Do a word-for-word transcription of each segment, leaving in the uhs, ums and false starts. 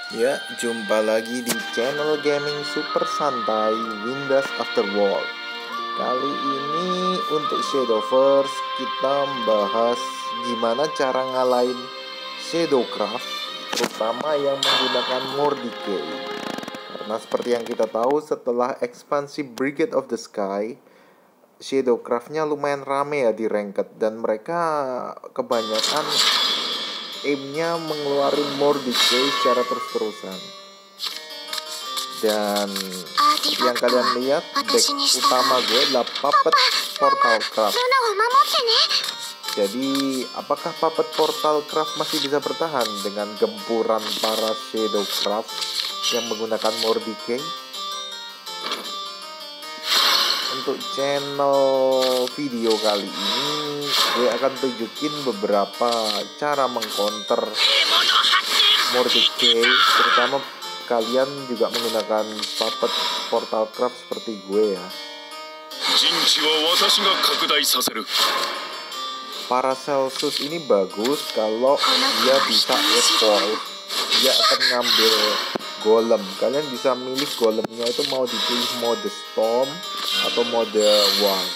Ya, jumpa lagi di channel gaming super santai Windows Afterworld. Kali ini untuk Shadowverse kita membahas gimana cara ngalahin Shadowcraft, terutama yang menggunakan Mordecai. Karena seperti yang kita tahu, setelah ekspansi Brigade of the Sky, Shadowcraftnya lumayan rame ya di ranked, dan mereka kebanyakan aimnya mengeluarin Mordecai secara terus-terusan. Dan yang kalian lihat, deck utama gue adalah Puppet Portal Craft. Jadi apakah Puppet Portal Craft masih bisa bertahan dengan gempuran para Shadowcraft yang menggunakan Mordecai? Untuk channel video kali ini gue akan tunjukin beberapa cara mengcounter Mordecai, terutama kalian juga menggunakan Puppet Portal Craft seperti gue ya. Paracelsus ini bagus kalau dia bisa evolve, dia akan ngambil golem. Kalian bisa milih golemnya itu mau dipilih mode storm atau mode wall.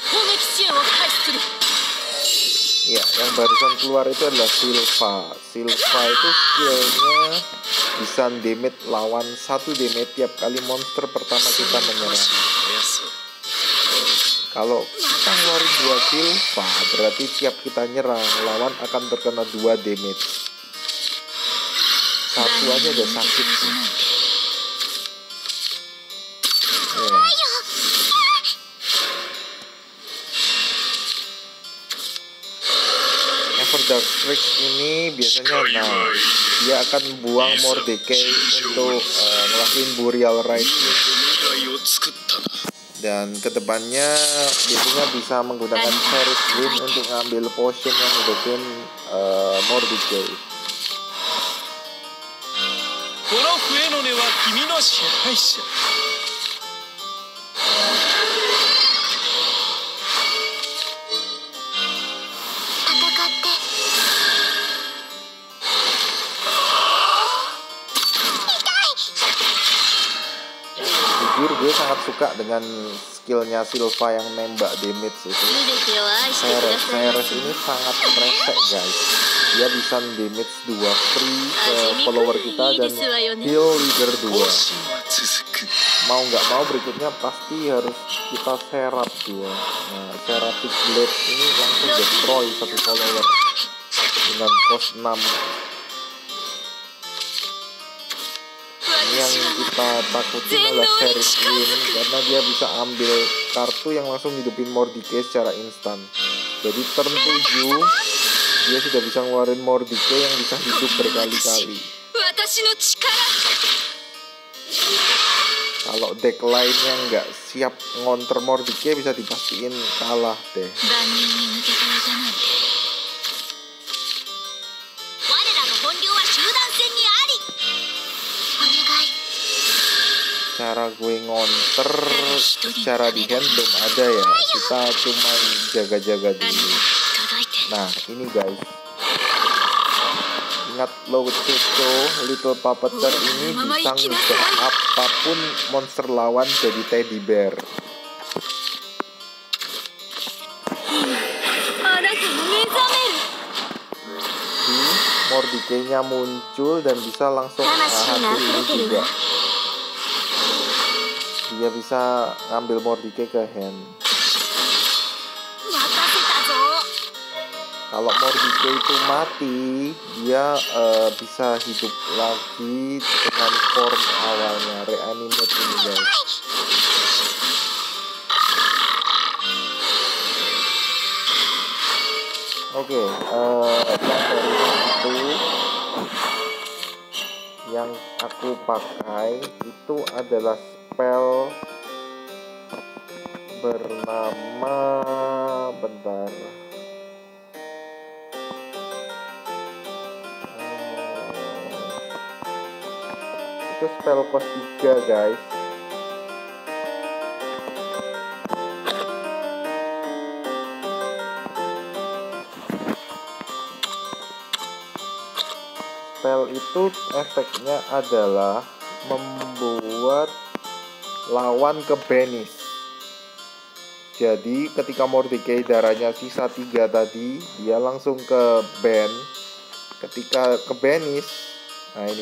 Ya, yang barusan keluar itu adalah Silva. Silva itu skillnya bisa damage lawan satu damage tiap kali monster pertama kita menyerang. Kalau kita ngeluarin dua Silva, berarti tiap kita nyerang lawan akan terkena dua damage. Satu aja udah sakit sih. Dark Strix ini biasanya nah dia akan buang Mordecai untuk uh, ngelakuin Burial Rite, dan kedepannya biasanya bisa menggunakan Sheriff Win untuk ngambil potion yang hidupin uh, Mordecai. Jujur gue sangat suka dengan skillnya Silva yang nembak damage itu. Ceres, Ceres ini sangat resek guys. Dia bisa damage dua free ke follower kita dan heal leader dua. Mau nggak mau berikutnya pasti harus kita serap dia. Nah, Seraphic Blade ini langsung destroy satu follower dengan cost enam. Yang kita takutin adalah Sheriff Win, karena dia bisa ambil kartu yang langsung hidupin Mordecai secara instan. Jadi turn tujuh dia sudah bisa ngeluarin Mordecai yang bisa hidup berkali-kali. Kalau deck lainnya nggak siap ngonter Mordecai, bisa dipastiin kalah deh. Cara gue ngonter secara di hand belum ada ya, kita cuma jaga-jaga dulu. Nah ini guys, ingat lococo Little Puppeteer ini bisa ngubah apapun monster lawan jadi teddy bear. Mordecai-nya muncul dan bisa langsung hasil ini juga. Dia bisa ngambil Mordecai ke hand. Kalau Mordecai itu mati, dia uh, bisa hidup lagi dengan form awalnya, reanimate ini guys. Oke, okay, uh, yang dari itu yang aku pakai itu adalah spell bernama bentar hmm, itu spell cost tiga guys. Spell itu efeknya adalah membuat lawan ke banish. Jadi ketika Mordecai darahnya sisa tiga tadi, dia langsung ke ban. Ketika ke banish, nah ini,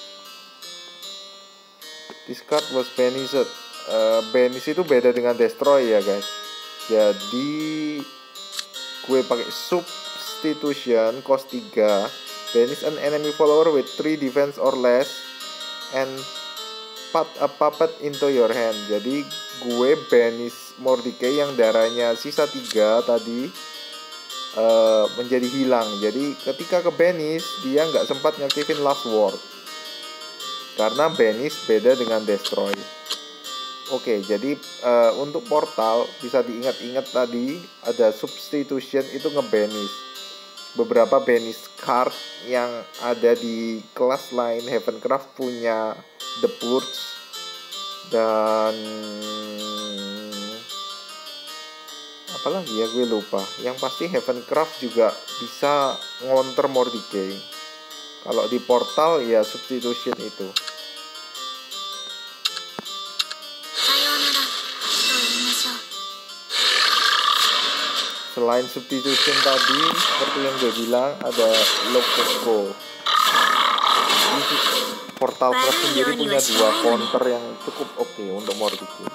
this card was banished. uh, Banish itu beda dengan destroy ya guys. Jadi gue pakai substitution cost tiga, banish an enemy follower with three defense or less and put a puppet into your hand. Jadi gue banish Mordecai yang darahnya sisa tiga tadi uh, menjadi hilang. Jadi ketika ke banish, dia nggak sempat ngaktifin last word, karena banish beda dengan destroy. Oke, jadi uh, untuk portal bisa diingat-ingat tadi ada substitution itu nge-banish. Beberapa banish card yang ada di kelas lain Heavencraft punya The Purge dan apalagi ya gue lupa. Yang pasti Heavencraft juga bisa ngonter Mordecai. Kalau di portal ya substitution itu. Selain substitution tadi, seperti yang gue bilang, ada lococo. Portal craft sendiri punya dua counter yang cukup oke okay untuk Mordecai.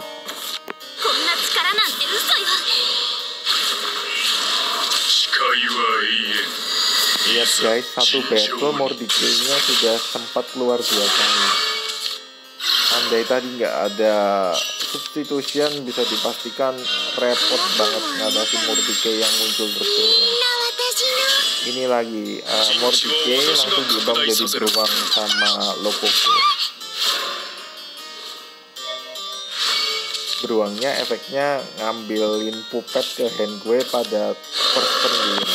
Lihat guys, satu battle Mordecai-nya sudah sempat keluar dua kali. Andai tadi nggak ada substitution, bisa dipastikan repot banget ngatasi Mordecai yang muncul terus-terusan. Ini lagi uh, Mordecai langsung diubah jadi beruang sama lococo. Beruangnya efeknya ngambilin puppet ke hand gue pada first turn dia.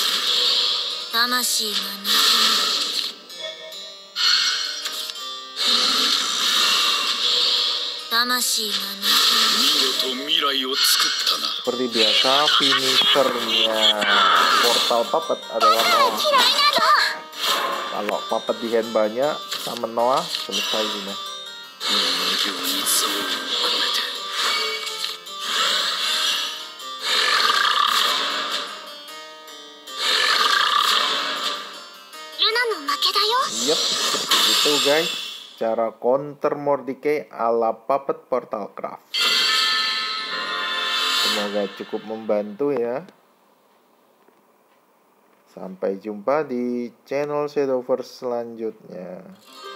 Seperti biasa, finishernya portal puppet adalah Noah. Kalau puppet di hand banyak sama Noah, selesai ini. Yep, seperti itu guys, cara counter Mordecai ala puppet portal craft. Semoga cukup membantu ya. Sampai jumpa di channel Shadowverse selanjutnya.